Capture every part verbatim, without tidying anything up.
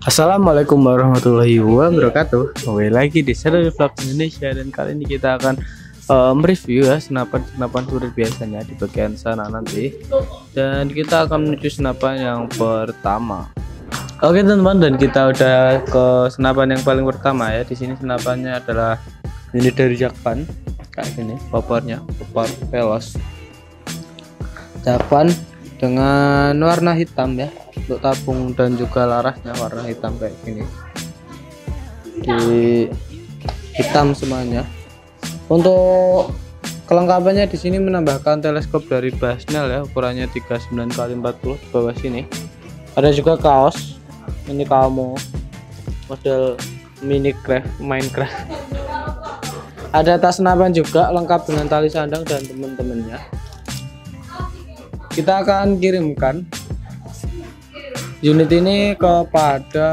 Assalamualaikum warahmatullahi wabarakatuh. Kembali lagi di Seru Vlog Indonesia, dan kali ini kita akan uh, mereview ya senapan-senapan kurir biasanya di bagian sana nanti. Dan kita akan menuju senapan yang pertama. Oke teman-teman, dan kita udah ke senapan yang paling pertama ya. Di sini senapannya adalah ini dari Jakvan, kayak gini, popornya, popor Veloz Jakvan dengan warna hitam ya, untuk tabung dan juga larasnya warna hitam kayak gini, di hitam semuanya. Untuk kelengkapannya di sini menambahkan teleskop dari Basnel ya, ukurannya tiga puluh sembilan kali empat puluh di bawah sini. Ada juga kaos, ini kamu model Minecraft Minecraft. Ada tas senapan juga lengkap dengan tali sandang dan teman-temannya. Kita akan kirimkan unit ini kepada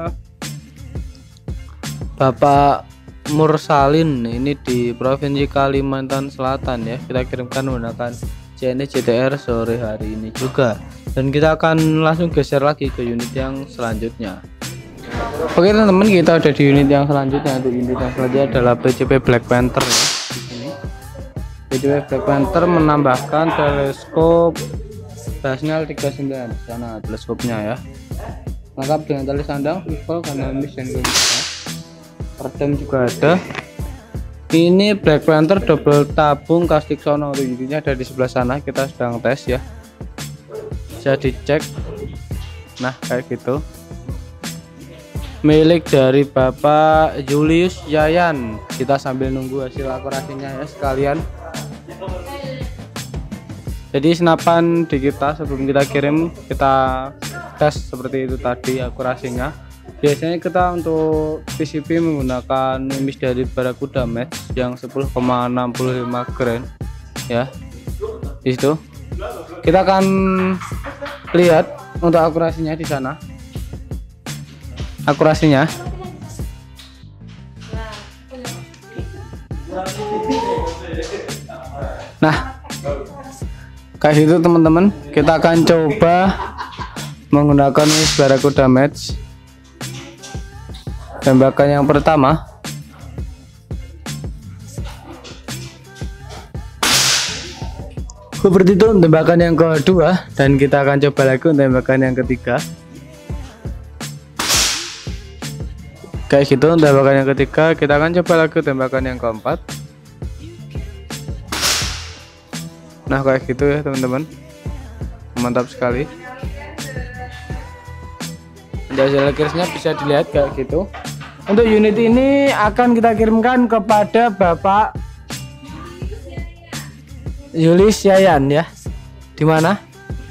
Bapak Mursalin, ini di Provinsi Kalimantan Selatan ya. Kita kirimkan menggunakan C N E J T R sore hari ini juga, dan kita akan langsung geser lagi ke unit yang selanjutnya. Oke teman-teman, kita ada di unit yang selanjutnya. Untuk unit yang selanjutnya adalah P C P Black Panther ya. Di sini P C P Black Panther menambahkan teleskop Basnel tiga puluh sembilan di sana teleskopnya ya, lengkap dengan tali sandang, pistol, kanamis dan kondisi. Peredam juga ada. Ini Black Panther double tabung kastik sono, untuk unitnya ada di sebelah sana. Kita sedang tes ya, bisa dicek. Nah kayak gitu, milik dari Bapak Julius Yayan. Kita sambil nunggu hasil akurasinya ya sekalian. Jadi senapan di kita sebelum kita kirim, kita tes seperti itu tadi akurasinya. Biasanya kita untuk P C B menggunakan mimis dari Barakuda Match yang sepuluh koma enam lima grain ya. Di situ kita akan lihat untuk akurasinya di sana. Akurasinya. Nah, kayak gitu teman-teman. Kita akan coba menggunakan mimis Barakuda Match. Tembakan yang pertama, seperti itu. Tembakan yang kedua, dan kita akan coba lagi tembakan yang ketiga. Kayak gitu tembakan yang ketiga. Kita akan coba lagi tembakan yang keempat. Nah kayak gitu ya teman-teman, mantap sekali. Untuk hasil akhirnya bisa dilihat kayak gitu. Untuk unit ini akan kita kirimkan kepada Bapak Julius Yayan ya. Di mana?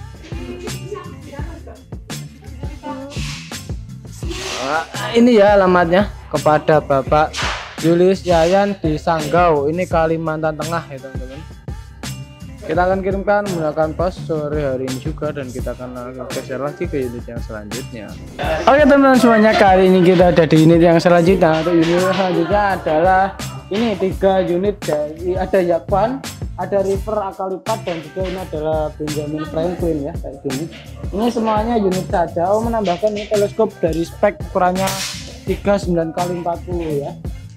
Ini ya alamatnya, kepada Bapak Julius Yayan di Sanggau, ini Kalimantan Tengah ya teman-teman. Kita akan kirimkan menggunakan pos sore hari ini juga, dan kita akan geser lagi ke unit yang selanjutnya. Oke teman-teman semuanya, kali ini kita ada di unit yang selanjutnya. Untuk unit yang selanjutnya adalah ini tiga unit dari, ada Jakvan, ada River akal lipat, dan juga ini adalah Benjamin Franklin ya kayak gini. Ini semuanya unit saja. Oh, menambahkan ini teleskop dari spek ukurannya tiga puluh sembilan kali empat puluh ya.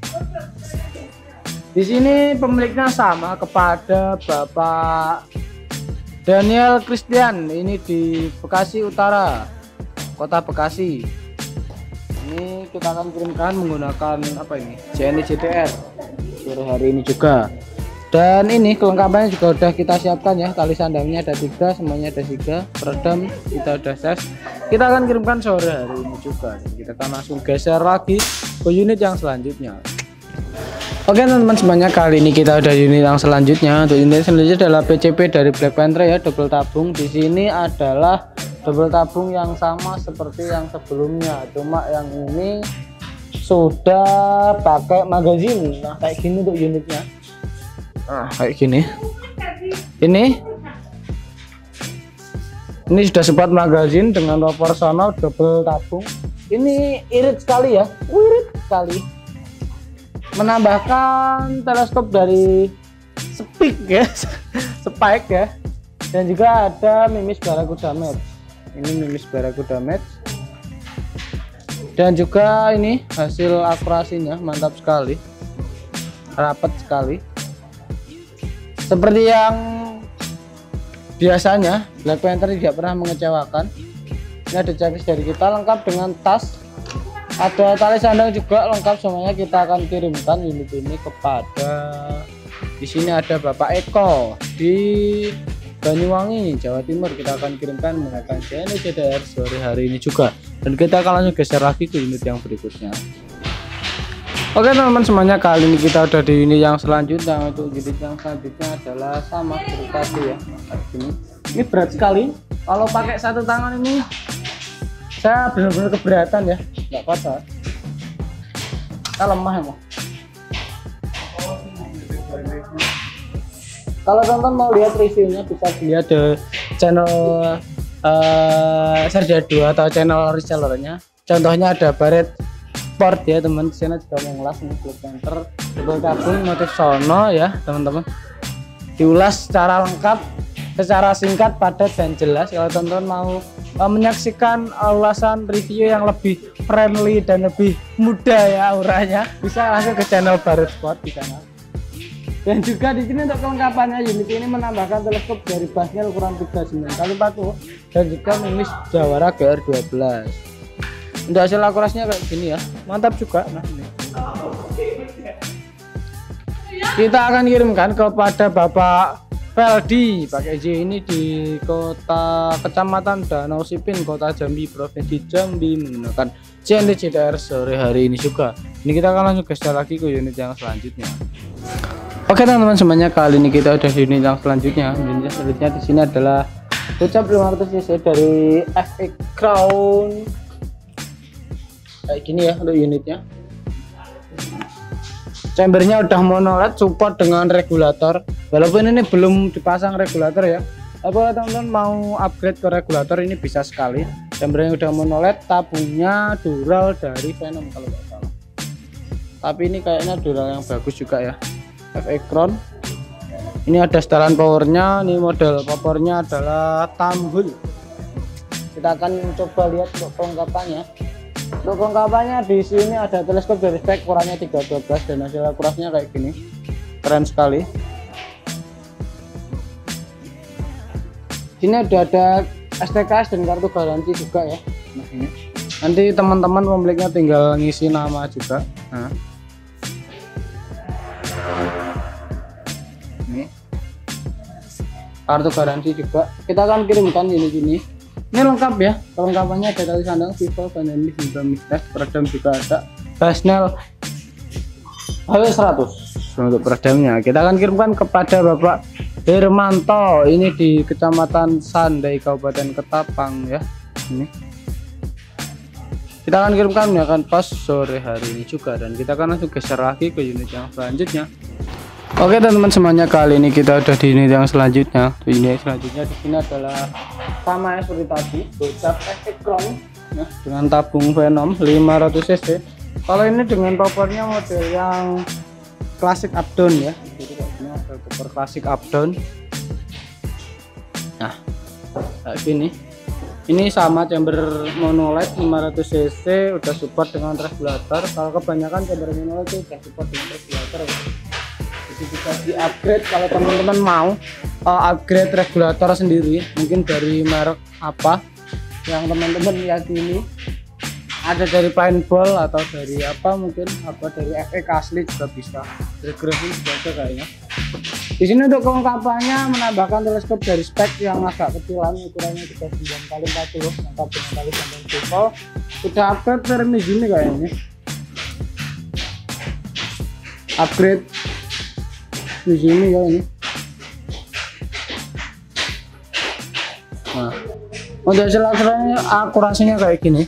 Di sini pemiliknya sama kepada Bapak Daniel Christian, ini di Bekasi Utara, Kota Bekasi. Ini kita akan kirimkan menggunakan apa ini? C N E J T R sore hari ini juga. Dan ini kelengkapannya juga udah kita siapkan ya. Tali sandangnya ada tiga, semuanya ada tiga. Peredam kita udah tes. Kita akan kirimkan sore hari ini juga. Dan kita akan langsung geser lagi ke unit yang selanjutnya. Oke teman-teman semuanya, kali ini kita udah di unit yang selanjutnya. Untuk unit selanjutnya adalah P C P dari Black Panther ya, double tabung. Di sini adalah double tabung yang sama seperti yang sebelumnya, cuma yang ini sudah pakai magazine. Nah kayak gini untuk unitnya. Nah kayak gini. Ini ini sudah sempat magazine dengan proporsional double tabung. Ini irit sekali ya, irit sekali. Menambahkan teleskop dari Spike ya, Spike ya, dan juga ada mimis Barakuda Match. Ini mimis Barakuda Match. Dan juga ini hasil akurasinya mantap sekali, rapat sekali, seperti yang biasanya Black Panther tidak pernah mengecewakan. Ini ada checklist dari kita lengkap dengan tas, ada tali sandang juga lengkap semuanya. Kita akan kirimkan unit ini kepada, di sini ada Bapak Eko di Banyuwangi, Jawa Timur. Kita akan kirimkan menggunakan C N C D R sore hari ini juga, dan kita akan langsung geser lagi ke unit yang berikutnya. Oke teman-teman semuanya, kali ini kita udah di unit yang selanjutnya. Untuk unit yang selanjutnya adalah sama seperti tadi ya, ini ini berat sekali. Kalau pakai satu tangan ini saya benar-benar keberatan ya, nggak apa-apa, saya lemah emang. Kalau teman-teman mau lihat reviewnya bisa dilihat di channel uh, Serja dua atau channel resellernya. Contohnya ada Barret Sport ya teman, di sana juga mengulas ini Black Panther double tabung motif sono ya teman-teman. Diulas secara lengkap, secara singkat, padat dan jelas. Kalau teman-teman mau uh, menyaksikan uh, ulasan review yang lebih friendly dan lebih mudah ya auranya, bisa langsung ke channel Barret Sport di sana. Dan juga di sini untuk kelengkapannya, unit ini menambahkan teleskop dari Basniel ukuran tiga puluh sembilan kali empat puluh dan juga mimis Jawara G R dua belas. Untuk hasil akurasinya kayak gini ya, mantap juga. Nah ini kita akan kirimkan kepada Bapak Feldi pakai J ini di kota Kecamatan Danau Sipin, Kota Jambi, Provinsi Jambi, menggunakan C N C D R sore hari ini juga. Ini kita akan langsung geser lagi ke unit yang selanjutnya. Oke teman-teman semuanya, kali ini kita udah di unit yang selanjutnya. Unit yang selanjutnya di sini adalah Bocap lima ratus cc dari F X Crown. Kayak gini ya untuk unitnya. Chambernya udah monoled, support dengan regulator. Walaupun ini belum dipasang regulator ya, tapi kalau teman-teman mau upgrade ke regulator ini bisa sekali. Chambernya udah monoled, tabungnya dural dari Venom kalau nggak salah. Tapi ini kayaknya dural yang bagus juga ya. F X Crown. Ini ada setelan powernya. Ini model powernya adalah Tambul. Kita akan coba lihat untuk kelengkapannya. Untuk kelengkapannya di sini ada teleskop dari spek ukurannya tiga dua belas dan hasil akurasinya kayak gini. Keren sekali. Sini udah ada S T K S dan kartu garansi juga ya. Nah, ini. Nanti teman-teman pemiliknya tinggal ngisi nama juga. Nah. Ini kartu garansi juga kita akan kirimkan ini gini. Ini lengkap ya, kelengkapannya ada tali sandang, pistol, bandani, hingga mistes, peredam juga ada. Basniel H W seratus untuk peredamnya. Kita akan kirimkan kepada Bapak Hermanto ini di Kecamatan Sandai, Kabupaten Ketapang ya. Ini kita akan kirimkan menggunakan pas sore hari ini juga, dan kita akan langsung geser lagi ke unit yang selanjutnya. Oke teman-teman semuanya, kali ini kita udah di unit yang selanjutnya. Unit selanjutnya di sini adalah sama seperti tadi, Bocap F X Crown ya, dengan tabung Venom lima ratus cc. Kalau ini dengan powernya model yang klasik up down ya. Jadi ini ada power klasik up down. Nah, kayak gini. Ini sama chamber monoled lima ratus cc, udah support dengan regulator. Kalau kebanyakan chamber monoled itu udah support dengan regulator ya. Jadi bisa di upgrade kalau teman-teman mau uh, upgrade regulator sendiri, mungkin dari merek apa yang teman-teman yakini. Ada dari paintball atau dari apa, mungkin apa dari F X asli juga bisa. Dari grafik juga ada kayaknya. Di sini untuk kelengkapannya menambahkan teleskop dari spek yang agak kecilan, ukurannya tiga puluh sembilan kali empat puluh, lengkap dengan tali sandang pistol. Sudah upgrade versi ini kayaknya. Upgrade di sini ya ini. Nah, untuk hasil akurasinya kayak gini.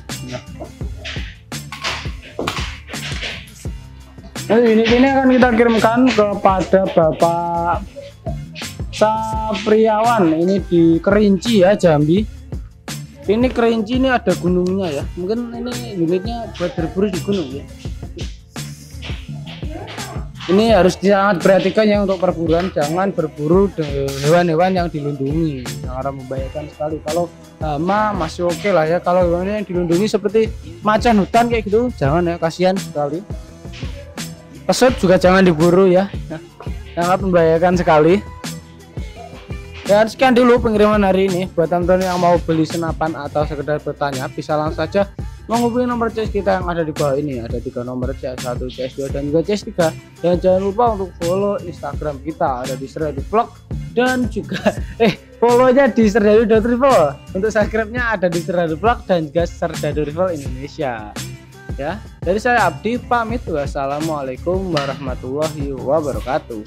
Nah, unit ini akan kita kirimkan kepada Bapak Sapriawan ini di Kerinci ya, Jambi. Ini Kerinci ini ada gunungnya ya. Mungkin ini unitnya buat berburu di gunung ya. ini harus sangat perhatikan ya untuk perburuan, jangan berburu hewan-hewan yang dilindungi, sangat membahayakan sekali. Kalau hama masih oke okay lah ya, kalau hewan yang dilindungi seperti macan hutan kayak gitu jangan ya, kasihan sekali. Pesut juga jangan diburu ya, sangat membahayakan sekali. Dan sekian dulu pengiriman hari ini. Buat teman-teman yang mau beli senapan atau sekedar bertanya, bisa langsung saja menghubungi nomor C S kita yang ada di bawah ini. Ada tiga nomor, C S satu, C S dua, dan juga C S tiga. Dan jangan lupa untuk follow Instagram kita, ada di Serdadu Vlog. Dan juga eh follow-nya di Serdadu Rival. Untuk subscribe-nya ada di Serdadu Vlog dan juga Serdadu Rival Indonesia. Ya, dari saya Abdi pamit. Wassalamualaikum warahmatullahi wabarakatuh.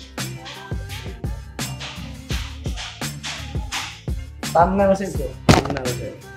Thumbnail sih, thumbnail sih.